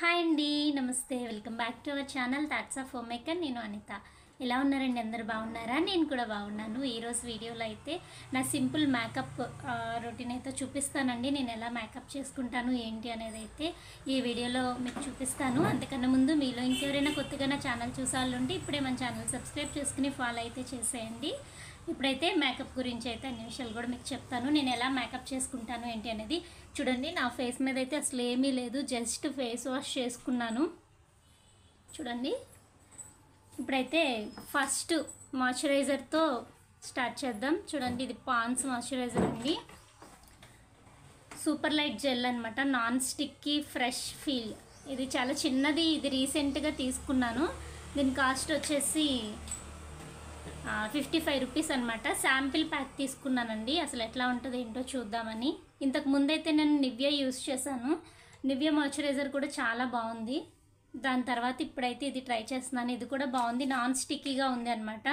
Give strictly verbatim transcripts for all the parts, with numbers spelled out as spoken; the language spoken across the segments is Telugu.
హాయ్ అండి, నమస్తే. Welcome back to our channel thoughts of home maker. నేను అనిత. ఎలా ఉన్నారండి? అందరు బాగున్నారా? నేను కూడా బాగున్నాను. ఈరోజు వీడియోలో అయితే నా సింపుల్ మేకప్ రొటీన్ అయితే చూపిస్తానండి. నేను ఎలా మేకప్ చేసుకుంటాను ఏంటి అనేది అయితే ఈ వీడియోలో మీకు చూపిస్తాను. అంతకన్నా ముందు మీలో ఇంకెవరైనా కొత్తగా నా ఛానల్ చూసాలంటే ఇప్పుడే మన ఛానల్ సబ్స్క్రైబ్ చేసుకుని ఫాలో అయితే చేసేయండి. ఇప్పుడైతే మేకప్ గురించి అయితే అన్ని విషయాలు కూడా మీకు చెప్తాను. నేను ఎలా మేకప్ చేసుకుంటాను ఏంటి అనేది చూడండి. నా ఫేస్ మీద అయితే అసలు ఏమీ లేదు, జస్ట్ ఫేస్ వాష్ చేసుకున్నాను. చూడండి. ఇప్పుడైతే ఫస్ట్ మాయిశ్చరైజర్తో స్టార్ట్ చేద్దాం. చూడండి, ఇది పాండ్స్ మాయిశ్చరైజర్ అండి. సూపర్ లైట్ జెల్ అనమాట, నాన్ స్టిక్కీ ఫ్రెష్ ఫీల్. ఇది చాలా చిన్నది, ఇది రీసెంట్గా తీసుకున్నాను. దీని కాస్ట్ వచ్చేసి ఫిఫ్టీ ఫైవ్ రూపీస్ అనమాట. శాంపిల్ ప్యాక్ తీసుకున్నానండి, అసలు ఎట్లా ఉంటుంది ఏంటో చూద్దామని. ఇంతకు ముందైతే నేను నివ్యా యూస్ చేశాను. నివ్యా మాయిశ్చరైజర్ కూడా చాలా బాగుంది. దాని తర్వాత ఇప్పుడైతే ఇది ట్రై చేస్తున్నాను. ఇది కూడా బాగుంది, నాన్ స్టిక్కీగా ఉంది అనమాట.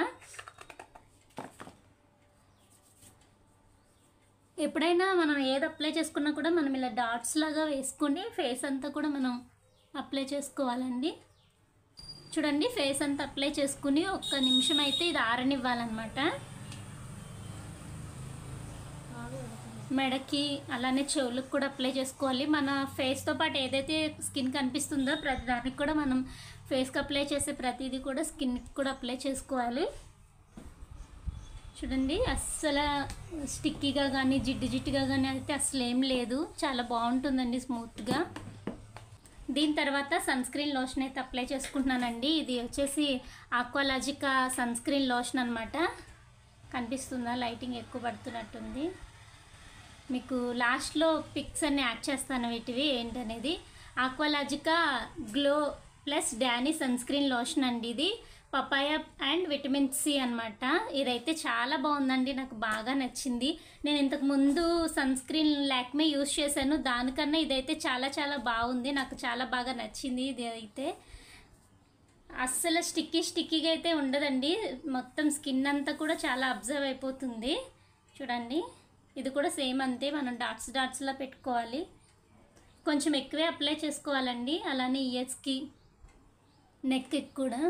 ఎప్పుడైనా మనం ఏది అప్లై చేసుకున్నా కూడా మనం ఇలా డాట్స్ లాగా వేసుకొని ఫేస్ అంతా కూడా మనం అప్లై చేసుకోవాలండి. చూడండి, ఫేస్ అంతా అప్లై చేసుకుని ఒక్క నిమిషం అయితే ఇది ఆరనివ్వాలన్నమాట. మెడకి అలానే చెవులకు కూడా అప్లై చేసుకోవాలి. మన ఫేస్తో పాటు ఏదైతే స్కిన్ కనిపిస్తుందో ప్రతి దానికి కూడా మనం ఫేస్కి అప్లై చేసే ప్రతిదీ కూడా స్కిన్కి కూడా అప్లై చేసుకోవాలి. చూడండి, అస్సలు స్టిక్కీగా కానీ జిడ్డు జిడ్డుగా కానీ అయితే అసలు ఏం లేదు, చాలా బాగుంటుందండి స్మూత్గా. దీని తర్వాత సన్ స్క్రీన్ లోషన్ అయితే అప్లై చేసుకుంటున్నానండి. ఇది వచ్చేసి ఆక్వాలాజికా సన్ స్క్రీన్ లోషన్ అనమాట. కనిపిస్తుందా? లైటింగ్ ఎక్కువ పడుతున్నట్టుంది. మీకు లాస్ట్లో పిక్స్ అన్ని యాడ్ చేస్తాను వీటివి ఏంటనేది. ఆక్వాలాజికా గ్లో ప్లస్ డానీ సన్ స్క్రీన్ లోషన్ అండి. ఇది పపాయ అండ్ విటమిన్ సి అనమాట. ఇదైతే చాలా బాగుందండి, నాకు బాగా నచ్చింది. నేను ఇంతకు ముందు సన్ స్క్రీన్ లాక్మే యూస్ చేశాను, దానికన్నా ఇదైతే చాలా చాలా బాగుంది, నాకు చాలా బాగా నచ్చింది. ఇది అయితే అస్సలు స్టిక్కీ స్టిక్కీగా అయితే ఉండదండి, మొత్తం స్కిన్ అంతా కూడా చాలా అబ్జర్వ్ అయిపోతుంది. చూడండి, ఇది కూడా సేమ్ అంతే, మనం డాట్స్ డాట్స్లా పెట్టుకోవాలి. కొంచెం ఎక్కువే అప్లై చేసుకోవాలండి. అలానే ఇయర్స్కి నెక్కి కూడా.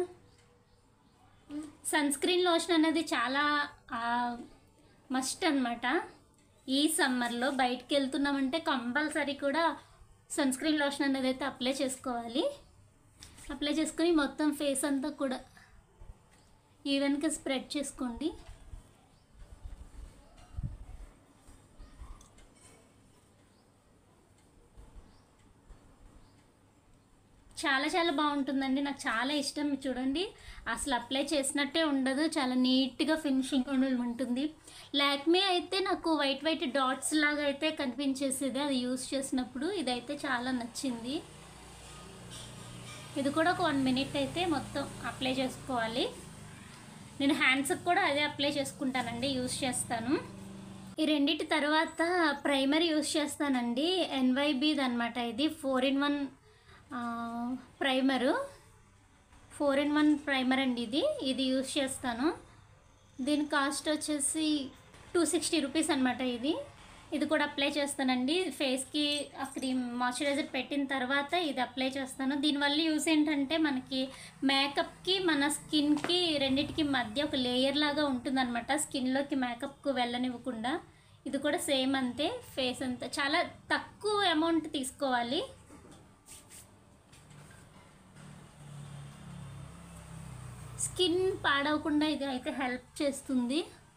సన్ స్క్రీన్ లోషన్ అనేది చాలా మస్ట్ అనమాట. ఈ సమ్మర్లో బయటికి వెళ్తున్నామంటే కంపల్సరీ కూడా సన్ స్క్రీన్ లోషన్ అనేది అయితే అప్లై చేసుకోవాలి. అప్లై చేసుకొని మొత్తం ఫేస్ అంతా కూడా ఈవెన్గా స్ప్రెడ్ చేసుకోండి. చాలా చాలా బాగుంటుందండి, నాకు చాలా ఇష్టం. చూడండి, అసలు అప్లై చేసినట్టే ఉండదు, చాలా నీట్గా ఫినిషింగ్ ఉంటుంది. లాక్మే అయితే నాకు వైట్ వైట్ డాట్స్ లాగా అయితే కనిపించేసేది అది యూస్ చేసినప్పుడు. ఇదైతే చాలా నచ్చింది. ఇది కూడా ఒక వన్ మినిట్ అయితే మొత్తం అప్లై చేసుకోవాలి. నేను హ్యాండ్స్కి కూడా అదే అప్లై చేసుకుంటానండి, యూస్ చేస్తాను. ఈ రెండింటి తర్వాత ప్రైమర్ యూస్ చేస్తానండి. ఎన్వైబీది అనమాట. ఇది four in one primer, four in one primer అండి. ఇది ఇది యూస్ చేస్తాను. దీని కాస్ట్ వచ్చేసి టూ సిక్స్టీ రూపీస్ అనమాట. ఇది ఇది కూడా అప్లై చేస్తానండి ఫేస్కి. ఆ క్రీమ్ మాయిశ్చరైజర్ పెట్టిన తర్వాత ఇది అప్లై చేస్తాను. దీనివల్ల యూస్ ఏంటంటే మనకి మేకప్కి మన స్కిన్కి రెండింటికి మధ్య ఒక లేయర్ లాగా ఉంటుందన్నమాట, స్కిన్లోకి మేకప్కు వెళ్ళనివ్వకుండా. ఇది కూడా సేమ్ అంతే, ఫేస్ అంతా చాలా తక్కువ అమౌంట్ తీసుకోవాలి. స్కిన్ పాడవకుండా ఇది అయితే హెల్ప్ చేస్తుంది.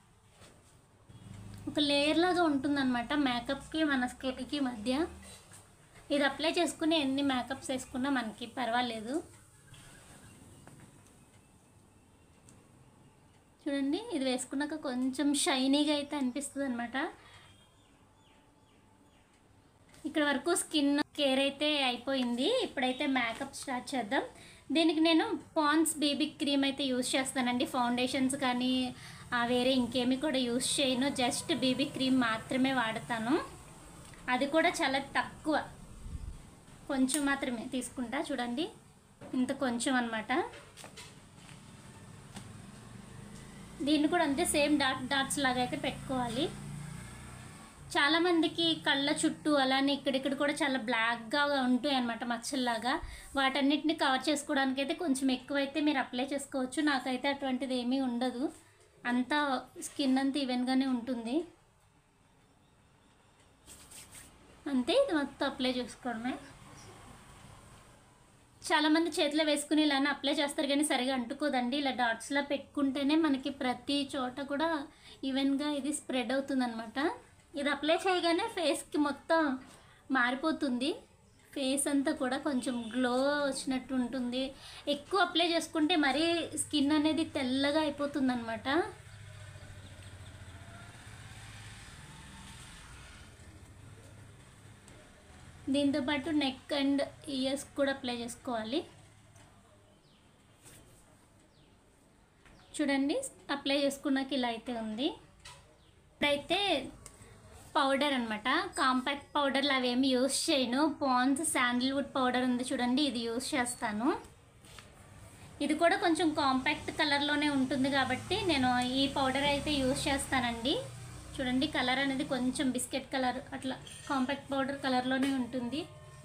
ఒక లేయర్ లాగా ఉంటుందన్నమాట మేకప్కి మన స్కిన్కి మధ్య. ఇది అప్లై చేసుకుని ఎన్ని మేకప్స్ వేసుకున్నా మనకి పర్వాలేదు. చూడండి, ఇది వేసుకున్నాక కొంచెం షైనీగా అయితే అనిపిస్తుంది అనమాట. ఇక్కడ వరకు స్కిన్ కేర్ అయితే అయిపోయింది. ఇప్పుడైతే మేకప్ స్టార్ట్ చేద్దాం. దీనికి నేను పాండ్స్ బేబీ క్రీమ్ అయితే యూస్ చేస్తానండి. ఫౌండేషన్స్ కానీ వేరే ఇంకేమి కూడా యూస్ చేయను, జస్ట్ బేబీ క్రీమ్ మాత్రమే వాడతాను. అది కూడా చాలా తక్కువ, కొంచెం మాత్రమే తీసుకుంటా. చూడండి, ఇంత కొంచెం అనమాట. దీన్ని కూడా అంతే, సేమ్ డాట్ డాట్స్ లాగా అయితే పెట్టుకోవాలి. చాలామందికి కళ్ళ చుట్టూ అలానే ఇక్కడిక్కడ కూడా చాలా బ్లాక్గా ఉంటాయి అన్నమాట మచ్చల్లాగా. వాటన్నిటిని కవర్ చేసుకోవడానికి అయితే కొంచెం ఎక్కువైతే మీరు అప్లై చేసుకోవచ్చు. నాకైతే అటువంటిది ఏమీ ఉండదు, అంతా స్కిన్ అంతా ఈవెన్గానే ఉంటుంది. అంతే, ఇది మొత్తం అప్లై చేసుకోవడమే. చాలామంది చేతిలో వేసుకుని ఇలానే అప్లై చేస్తారు కానీ సరిగా అంటుకోదండి. ఇలా డాట్స్లా పెట్టుకుంటేనే మనకి ప్రతి చోట కూడా ఈవెన్గా ఇది స్ప్రెడ్ అవుతుంది అనమాట. ఇది అప్లై చేయగానే ఫేస్కి మొత్తం మారిపోతుంది, ఫేస్ అంతా కూడా కొంచెం గ్లో వచ్చినట్టు ఉంటుంది. ఎక్కువ అప్లై చేసుకుంటే మరీ స్కిన్ అనేది తెల్లగా అయిపోతుంది అనమాట. దీంతోపాటు నెక్ అండ్ ఇయర్స్ కూడా అప్లై చేసుకోవాలి. చూడండి, అప్లై చేసుకున్నాక ఇలా అయితే ఉంది. ఇప్పుడైతే పౌడర్ అనమాట, కాంపాక్ట్ పౌడర్లు అవేమి యూస్ చేయను. పాండ్స్ శాండిల్వుడ్ పౌడర్ ఉంది చూడండి, ఇది యూస్ చేస్తాను. ఇది కూడా కొంచెం కాంపాక్ట్ కలర్లోనే ఉంటుంది కాబట్టి నేను ఈ పౌడర్ అయితే యూస్ చేస్తానండి. చూడండి, కలర్ అనేది కొంచెం బిస్కెట్ కలర్, అట్లా కాంపాక్ట్ పౌడర్ కలర్లోనే ఉంటుంది.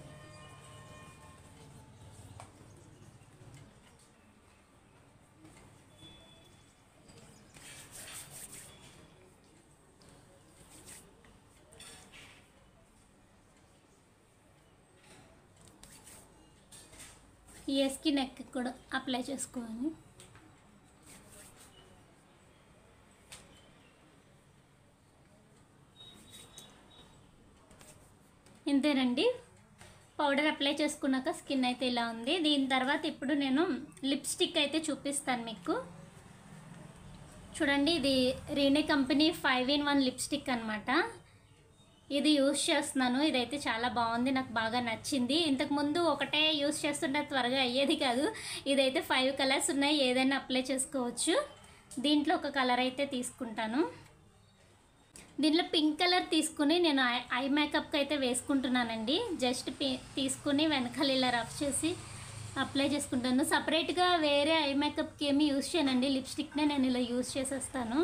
ఇయర్స్కి నెక్ కూడా అప్లై చేసుకోవాలి. ఇంతేనండి, పౌడర్ అప్లై చేసుకున్నాక స్కిన్ అయితే ఇలా ఉంది. దీని తర్వాత ఇప్పుడు నేను లిప్స్టిక్ అయితే చూపిస్తాను మీకు. చూడండి, ఇది Renee company five in one lipstick అనమాట. ఇది యూస్ చేస్తున్నాను. ఇదైతే చాలా బాగుంది, నాకు బాగా నచ్చింది. ఇంతకుముందు ఒకటే యూస్ చేస్తుంటే త్వరగా అయ్యేది కాదు. ఇదైతే ఫైవ్ కలర్స్ ఉన్నాయి, ఏదైనా అప్లై చేసుకోవచ్చు. దీంట్లో ఒక కలర్ అయితే తీసుకుంటాను. దీంట్లో పింక్ కలర్ తీసుకుని నేను ఐ ఐ మేకప్కి అయితే వేసుకుంటున్నానండి. జస్ట్ పి తీసుకుని వెనకాల ఇలా రఫ్ చేసి అప్లై చేసుకుంటాను. సపరేట్గా వేరే ఐ మేకప్కి ఏమి యూస్ చేయనండి, లిప్స్టిక్నే నేను ఇలా యూస్ చేసేస్తాను.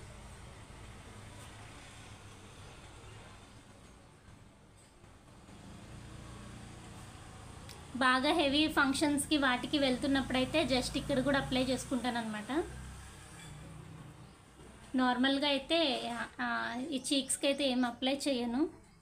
బాగా హెవీ ఫంక్షన్స్కి వాటికి వెళ్తున్నప్పుడైతే జస్ట్ ఇక్కడ కూడా అప్లై చేసుకుంటాను అనమాట. నార్మల్గా అయితే ఈ చీక్స్కి అయితే ఏం అప్లై చేయను.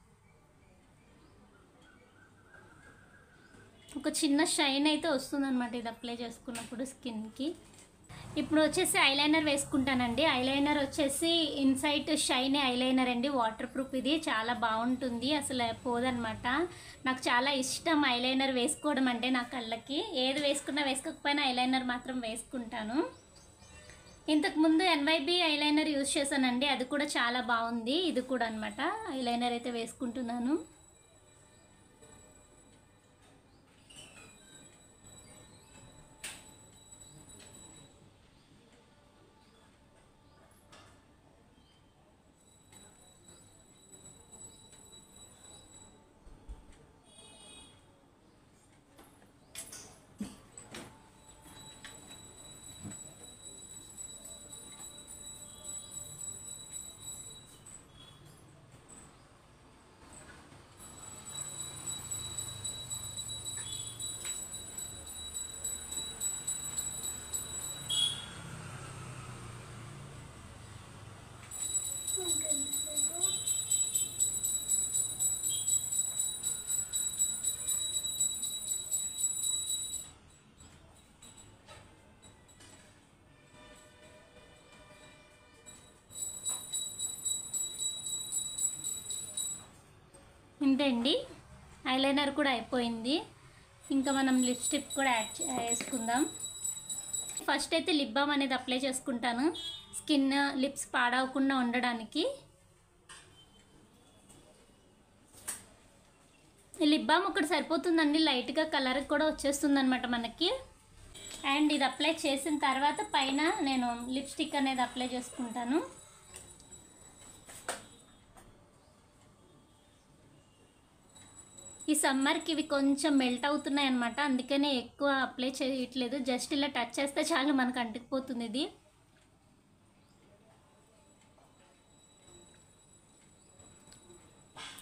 ఒక చిన్న షైన్ అయితే వస్తుందన్నమాట ఇది అప్లై చేసుకున్నప్పుడు స్కిన్కి. ఇప్పుడు వచ్చేసి ఐలైనర్ వేసుకుంటానండి. ఐలైనర్ వచ్చేసి ఇన్సైట్ షైన్ ఐలైనర్ అండి, వాటర్ ప్రూఫ్. ఇది చాలా బాగుంటుంది, అసలు పోదనమాట. నాకు చాలా ఇష్టం ఐలైనర్ వేసుకోవడం అంటే. నా కళ్ళకి ఏది వేసుకున్నా వేసుకోకపోయినా ఐలైనర్ మాత్రం వేసుకుంటాను. ఇంతకుముందు ఎన్వైబి ఐలైనర్ యూజ్ చేశానండి, అది కూడా చాలా బాగుంది. ఇది కూడా అనమాట ఐలైనర్ అయితే వేసుకుంటున్నాను. ఇంతే అండి, ఐలైనర్ కూడా అయిపోయింది. ఇంకా మనం లిప్స్టిక్ కూడా యాడ్ వేసుకుందాం. ఫస్ట్ అయితే లిప్ బామ్ అనేది అప్లై చేసుకుంటాను, స్కిన్ లిప్స్ పాడవకుండా ఉండడానికి. లిప్ బామ్ ఒకటి సరిపోతుందండి, లైట్గా కలర్ కూడా వచ్చేస్తుంది అనమాట మనకి. అండ్ ఇది అప్లై చేసిన తర్వాత పైన నేను లిప్స్టిక్ అనేది అప్లై చేసుకుంటాను. ఈ సమ్మర్కి ఇవి కొంచెం మెల్ట్ అవుతున్నాయి అన్నమాట, అందుకనే ఎక్కువ అప్లై చేయట్లేదు. జస్ట్ ఇలా టచ్ చేస్తే చాలు మనకు అంటుకుపోతుంది ఇది.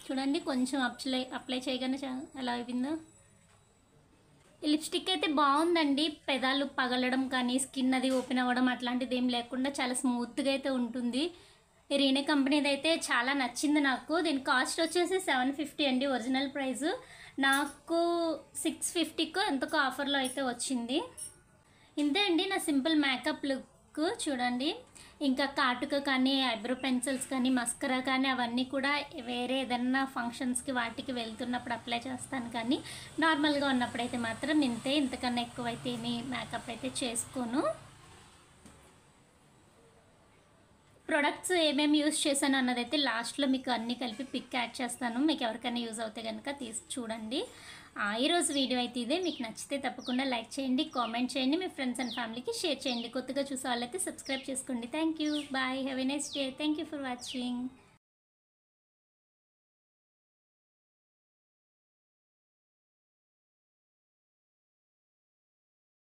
చూడండి కొంచెం అప్లై అప్లై చేయగానే చా- ఎలా అయిపోయిందో. ఈ లిప్స్టిక్ అయితే బాగుందండి. పెదాలు పగలడం కానీ స్కిన్ అది ఓపెన్ అవ్వడం అట్లాంటిది ఏం లేకుండా చాలా స్మూత్గా అయితే ఉంటుంది. ఈ రీనే కంపెనీది అయితే చాలా నచ్చింది నాకు. దీని కాస్ట్ వచ్చేసి సెవెన్ ఫిఫ్టీ అండి ఒరిజినల్ ప్రైస్. నాకు సిక్స్ ఫిఫ్టీకో ఎంతకో ఆఫర్లో అయితే వచ్చింది. ఇంతే అండి నా సింపుల్ మేకప్ లుక్. చూడండి ఇంకా కాటుక కానీ ఐబ్రో పెన్సిల్స్ కానీ మస్కరా కానీ అవన్నీ కూడా వేరే ఏదన్నా ఫంక్షన్స్కి వాటికి వెళ్తున్నప్పుడు అప్లై చేస్తాను, కానీ నార్మల్గా ఉన్నప్పుడైతే మాత్రం ఇంతే. ఇంతకన్నా ఎక్కువైతే ఏమీ మేకప్ అయితే చేసుకోను. ప్రొడక్ట్స్ ఏమేమి యూస్ చేశాను అన్నదైతే లాస్ట్లో మీకు అన్నీ కలిపి పిక్ యాడ్ చేస్తాను. మీకు ఎవరికైనా యూజ్ అవుతే కనుక తీసి చూడండి. ఈరోజు వీడియో అయితే ఇదే. మీకు నచ్చితే తప్పకుండా లైక్ చేయండి, కామెంట్ చేయండి, మీ ఫ్రెండ్స్ అండ్ ఫ్యామిలీకి షేర్ చేయండి. కొత్తగా చూసే వాళ్ళైతే సబ్స్క్రైబ్ చేసుకోండి. Thank you, bye, have a nice day. Thank you for watching.